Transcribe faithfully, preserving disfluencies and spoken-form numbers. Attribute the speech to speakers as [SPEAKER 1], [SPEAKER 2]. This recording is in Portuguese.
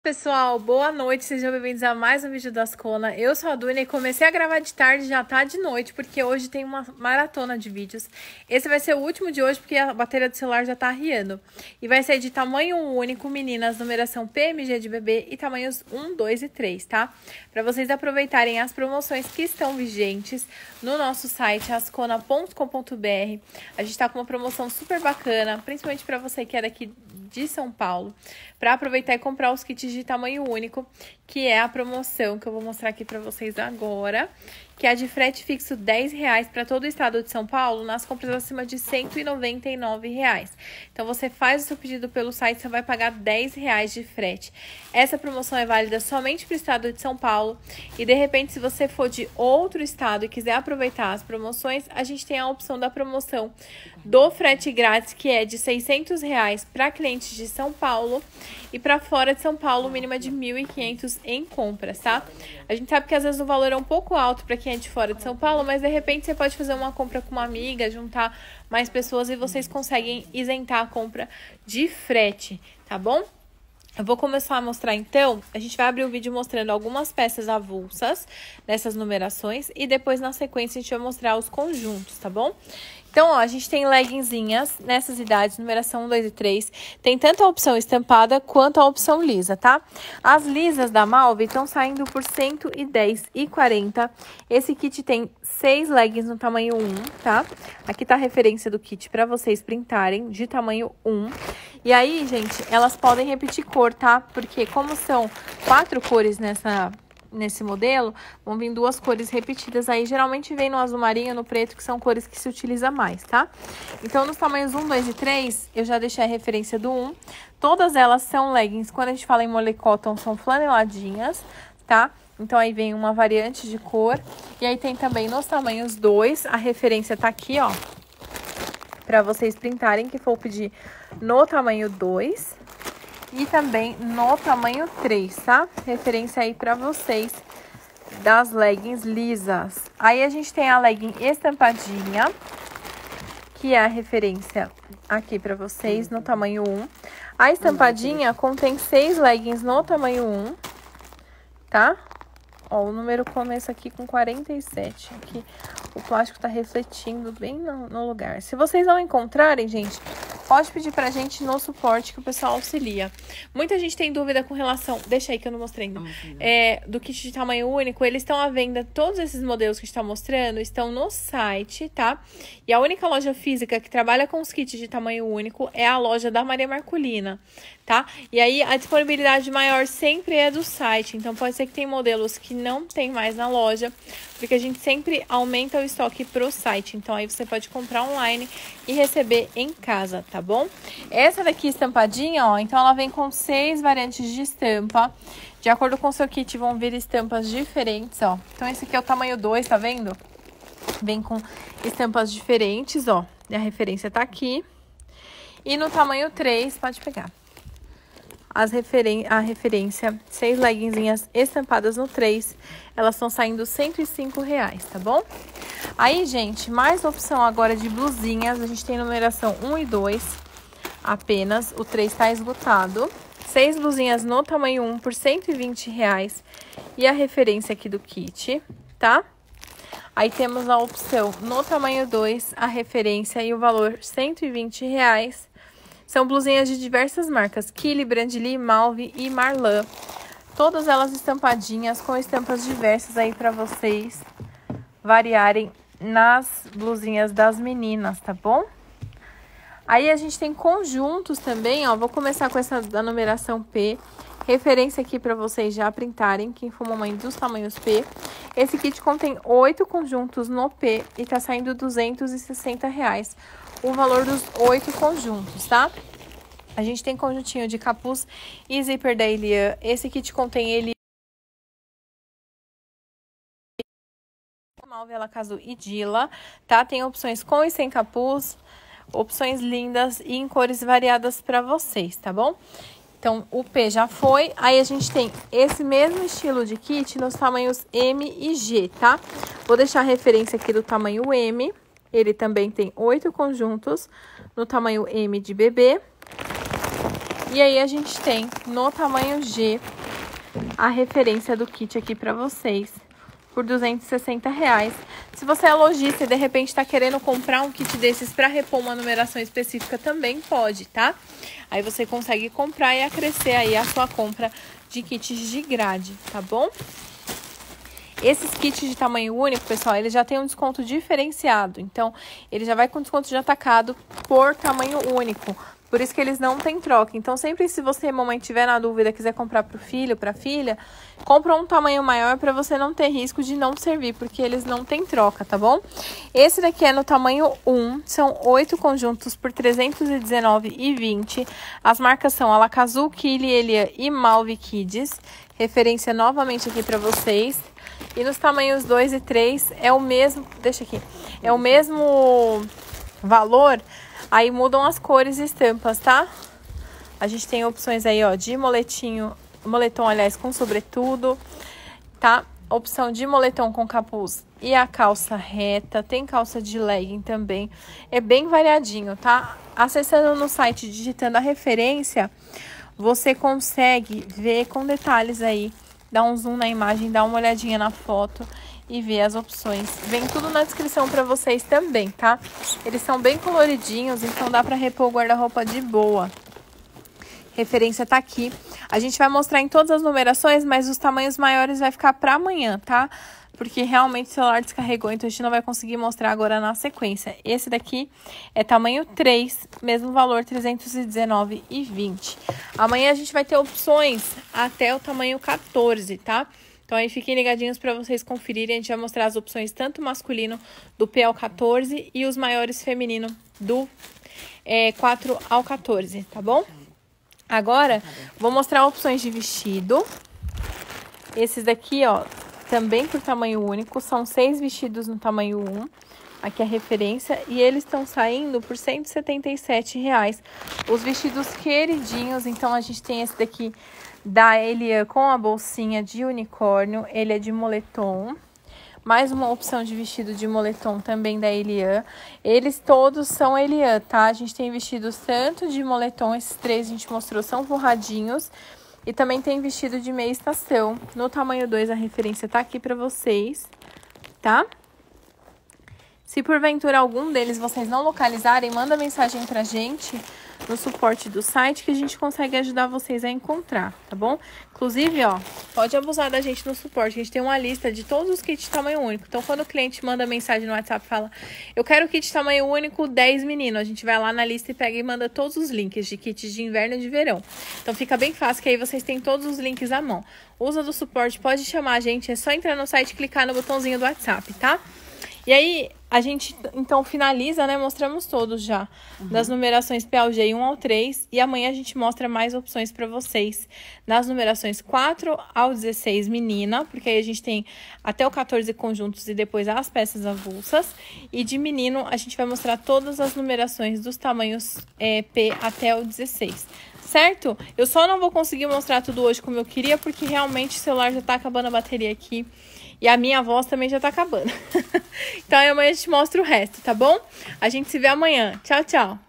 [SPEAKER 1] Pessoal, boa noite, sejam bem-vindos a mais um vídeo da Ascona. Eu sou a Dunia e comecei a gravar de tarde, já tá de noite, porque hoje tem uma maratona de vídeos. Esse vai ser o último de hoje, porque a bateria do celular já tá arriando. E vai ser de tamanho único, meninas, numeração P M G de bebê e tamanhos um, dois e três, tá? Pra vocês aproveitarem as promoções que estão vigentes no nosso site, ascona ponto com ponto br. A gente tá com uma promoção super bacana, principalmente pra você que é daqui de São Paulo, para aproveitar e comprar os kits de tamanho único, que é a promoção que eu vou mostrar aqui para vocês agora, que é de frete fixo dez reais para todo o estado de São Paulo, nas compras acima de cento e noventa e nove reais. Então, você faz o seu pedido pelo site, você vai pagar dez reais de frete. Essa promoção é válida somente para o estado de São Paulo, e de repente, se você for de outro estado e quiser aproveitar as promoções, a gente tem a opção da promoção do frete grátis, que é de seiscentos reais para clientes de São Paulo, e para fora de São Paulo, mínima de mil e quinhentos em compras, tá? A gente sabe que às vezes o valor é um pouco alto para quem é de fora de São Paulo, mas de repente você pode fazer uma compra com uma amiga, juntar mais pessoas e vocês conseguem isentar a compra de frete, tá bom? Eu vou começar a mostrar então, a gente vai abrir o vídeo mostrando algumas peças avulsas nessas numerações e depois na sequência a gente vai mostrar os conjuntos, tá bom? Então, ó, a gente tem leggingzinhas nessas idades, numeração um, dois e três. Tem tanto a opção estampada quanto a opção lisa, tá? As lisas da Malve estão saindo por cento e dez reais e quarenta centavos. Esse kit tem seis leggings no tamanho um, tá? Aqui tá a referência do kit para vocês printarem de tamanho um. E aí, gente, elas podem repetir cor, tá? Porque como são quatro cores nessa... nesse modelo, vão vir duas cores repetidas aí, geralmente vem no azul marinho, no preto, que são cores que se utiliza mais, tá? Então, nos tamanhos um, dois e três, eu já deixei a referência do um. Todas elas são leggings, quando a gente fala em molecoton, são flaneladinhas, tá? Então, aí vem uma variante de cor. E aí tem também nos tamanhos dois, a referência tá aqui, ó, pra vocês printarem, que for pedir no tamanho dois. E também no tamanho três, tá? Referência aí pra vocês das leggings lisas. Aí a gente tem a legging estampadinha, que é a referência aqui pra vocês no tamanho um. A estampadinha contém seis leggings no tamanho um, tá? Ó, o número começa aqui com quarenta e sete. Aqui o plástico tá refletindo bem no, no lugar. Se vocês não encontrarem, gente, pode pedir pra gente no suporte que o pessoal auxilia. Muita gente tem dúvida com relação... Deixa aí que eu não mostrei ainda. É, do kit de tamanho único. Eles estão à venda, todos esses modelos que a gente tá mostrando estão no site, tá? E a única loja física que trabalha com os kits de tamanho único é a loja da Maria Marculina, tá? E aí a disponibilidade maior sempre é do site. Então pode ser que tem modelos que não tem mais na loja, porque a gente sempre aumenta o estoque pro site. Então aí você pode comprar online e receber em casa, tá bom? Essa daqui estampadinha, ó, então ela vem com seis variantes de estampa. De acordo com o seu kit vão vir estampas diferentes, ó. Então esse aqui é o tamanho dois, tá vendo? Vem com estampas diferentes, ó. E a referência tá aqui. E no tamanho três, pode pegar. As referen a referência, seis leggingzinhas estampadas no três, elas estão saindo cento e cinco reais, tá bom? Aí, gente, mais opção agora de blusinhas, a gente tem numeração um e dois apenas, o três tá esgotado. Seis blusinhas no tamanho um por cento e vinte reais e a referência aqui do kit, tá? Aí temos a opção no tamanho dois, a referência e o valor cento e vinte reais. São blusinhas de diversas marcas, Kili, Brandly, Malve e Marlan. Todas elas estampadinhas, com estampas diversas aí pra vocês variarem nas blusinhas das meninas, tá bom? Aí a gente tem conjuntos também, ó, vou começar com essa da numeração P. Referência aqui pra vocês já printarem, quem for mamãe dos tamanhos P. Esse kit contém oito conjuntos no P e tá saindo duzentos e sessenta reais. O valor dos oito conjuntos, tá? A gente tem conjuntinho de capuz e zíper da Elian. Esse kit contém ele Malve, Alacazu e Dila, tá? Tem opções com e sem capuz, opções lindas e em cores variadas para vocês, tá bom? Então, o P já foi. Aí a gente tem esse mesmo estilo de kit nos tamanhos M e G, tá? Vou deixar a referência aqui do tamanho M. Ele também tem oito conjuntos no tamanho M de bebê. E aí, a gente tem no tamanho G a referência do kit aqui pra vocês, por duzentos e sessenta reais. Se você é lojista e de repente tá querendo comprar um kit desses pra repor uma numeração específica, também pode, tá? Aí você consegue comprar e acrescer aí a sua compra de kits de grade, tá bom? Esses kits de tamanho único, pessoal, ele já tem um desconto diferenciado. Então, ele já vai com desconto de atacado por tamanho único. Por isso que eles não têm troca. Então, sempre se você, mamãe, tiver na dúvida, quiser comprar pro filho, pra filha, compra um tamanho maior para você não ter risco de não servir, porque eles não têm troca, tá bom? Esse daqui é no tamanho um, são oito conjuntos por trezentos e dezenove reais e vinte centavos. As marcas são Alakazu, Kili, Elia e Malvi Kids. Referência novamente aqui para vocês. E nos tamanhos dois e três é o mesmo, deixa aqui, é o mesmo valor. Aí mudam as cores e estampas, tá? A gente tem opções aí, ó, de moletinho, moletom, aliás, com sobretudo, tá? Opção de moletom com capuz e a calça reta. Tem calça de legging também. É bem variadinho, tá? Acessando no site, digitando a referência, você consegue ver com detalhes aí. Dá um zoom na imagem, dá uma olhadinha na foto e ver as opções. Vem tudo na descrição pra vocês também, tá? Eles são bem coloridinhos, então dá pra repor o guarda-roupa de boa. Referência tá aqui. A gente vai mostrar em todas as numerações, mas os tamanhos maiores vai ficar pra amanhã, tá? Porque realmente o celular descarregou, então a gente não vai conseguir mostrar agora na sequência. Esse daqui é tamanho três, mesmo valor, trezentos e dezenove reais e vinte centavos. Amanhã a gente vai ter opções até o tamanho quatorze, tá? Então aí fiquem ligadinhos para vocês conferirem. A gente vai mostrar as opções tanto masculino do P ao quatorze e os maiores feminino do é, quatro ao quatorze, tá bom? Agora, vou mostrar opções de vestido. Esses daqui, ó, também por tamanho único, são seis vestidos no tamanho um, aqui a referência, e eles estão saindo por cento e setenta e sete reais. Os vestidos queridinhos, então a gente tem esse daqui da Elia com a bolsinha de unicórnio, ele é de moletom. Mais uma opção de vestido de moletom também da Elian. Eles todos são Elian, tá? A gente tem vestidos tanto de moletom, esses três a gente mostrou, são forradinhos. E também tem vestido de meia estação. No tamanho dois, a referência tá aqui pra vocês, tá? Se porventura algum deles vocês não localizarem, manda mensagem pra gente no suporte do site que a gente consegue ajudar vocês a encontrar, tá bom? Inclusive, ó, pode abusar da gente no suporte. A gente tem uma lista de todos os kits de tamanho único. Então, quando o cliente manda mensagem no WhatsApp e fala, eu quero kit de tamanho único dez menino, a gente vai lá na lista e pega e manda todos os links de kits de inverno e de verão. Então, fica bem fácil, que aí vocês têm todos os links à mão. Usa do suporte, pode chamar a gente, é só entrar no site e clicar no botãozinho do WhatsApp, tá? E aí, a gente, então, finaliza, né? Mostramos todos já, uhum, das numerações P ao G um ao três. E amanhã a gente mostra mais opções pra vocês nas numerações quatro ao dezesseis, menina. Porque aí a gente tem até o quatorze conjuntos e depois as peças avulsas. E de menino, a gente vai mostrar todas as numerações dos tamanhos é, P até o dezesseis. Certo? Eu só não vou conseguir mostrar tudo hoje como eu queria, porque realmente o celular já tá acabando a bateria aqui. E a minha voz também já tá acabando. Então amanhã a gente mostra o resto, tá bom? A gente se vê amanhã. Tchau, tchau.